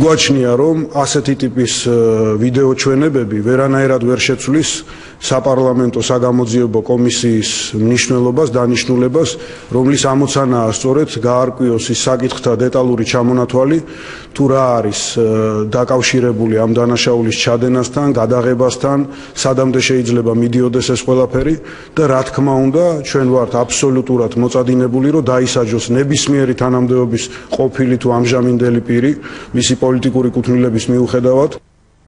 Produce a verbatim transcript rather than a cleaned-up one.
გვაჩნია, რომ ასეთი ტიპის ვიდეო ჩვენებები ვერანაირად ვერ შეცვლის საპარლამენტო საგამოძიებო კომისიის მნიშვნელობას, დანიშნულებას, რომლის ამოცანაა სწორედ გაარკვიოს ის საკითხთა დეტალური ჩამონათვალი, თუ რა არის დაკავშირებული ამ დანაშაულის ჩადენასთან, გადაღებასთან, სადამდე შეიძლება მიდიოდეს ეს ყველაფერი და რა თქმა უნდა, ჩვენ ვართ აბსოლუტურად მოწადინებული, რომ დაისაჯოს ნებისმიერი თანამდებობის ყოფილი თუ ამჟამინდელი პირი, მისი პოლიტიკური კუთვნილების მიუხედავად.